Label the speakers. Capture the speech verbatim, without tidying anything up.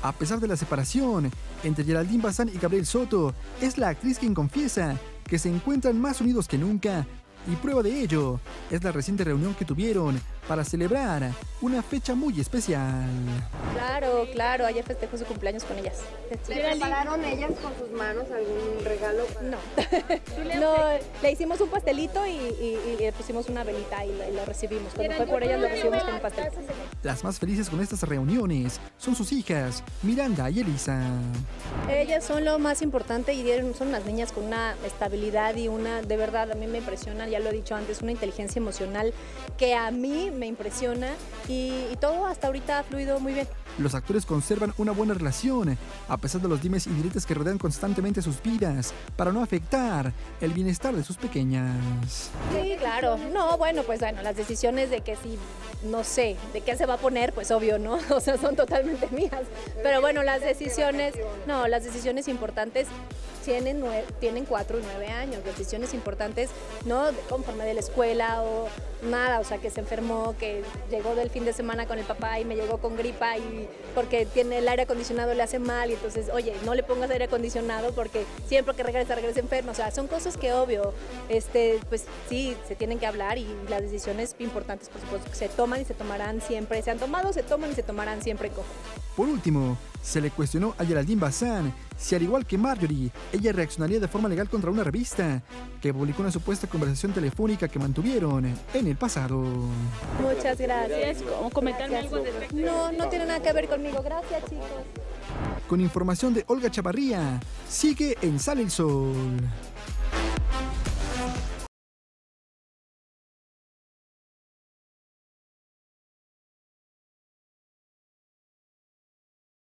Speaker 1: A pesar de la separación entre Geraldine Bazán y Gabriel Soto, es la actriz quien confiesa que se encuentran más unidos que nunca. Y prueba de ello es la reciente reunión que tuvieron para celebrar una fecha muy especial.
Speaker 2: Claro, claro, ayer festejó su cumpleaños con ellas.
Speaker 3: ¿Le prepararon ellas con sus manos algún regalo?
Speaker 2: No, no, le hicimos un pastelito y, y, y le pusimos una velita y lo, y lo recibimos. Cuando fue por ellas lo recibimos con un pastel.
Speaker 1: Las más felices con estas reuniones son sus hijas, Miranda y Elisa.
Speaker 2: Ellas son lo más importante y son unas niñas con una estabilidad y una, de verdad, a mí me impresionan, ya lo he dicho antes, una inteligencia emocional que a mí me impresiona y, y todo hasta ahorita ha fluido muy bien.
Speaker 1: Los actores conservan una buena relación, a pesar de los dimes y diretes que rodean constantemente sus vidas, para no afectar el bienestar de sus pequeñas.
Speaker 2: Sí, claro. No, bueno, pues bueno, las decisiones de que si, no sé, de qué se va a poner, pues obvio, ¿no? O sea, son totalmente mías. Pero bueno, las decisiones, no, las decisiones importantes tienen, nueve, tienen cuatro y nueve años, decisiones importantes, no conforme de la escuela o nada, o sea, que se enfermó, que llegó del fin de semana con el papá y me llegó con gripa y porque tiene el aire acondicionado le hace mal y entonces, oye, no le pongas aire acondicionado porque siempre que regresa, regresa enfermo, o sea, son cosas que obvio, este, pues sí, se tienen que hablar y las decisiones importantes, por supuesto, que se toman y se tomarán siempre, se han tomado, se toman y se tomarán siempre en conjunto.
Speaker 1: Por último, se le cuestionó a Geraldine Bazán si, al igual que Marjorie, ella reaccionaría de forma legal contra una revista que publicó una supuesta conversación telefónica que mantuvieron en el pasado.
Speaker 2: Muchas gracias.
Speaker 4: ¿Cómo comentarme algo al respecto?
Speaker 2: No, no tiene nada que ver conmigo. Gracias, chicos.
Speaker 1: Con información de Olga Chavarría, sigue en Sale el Sol.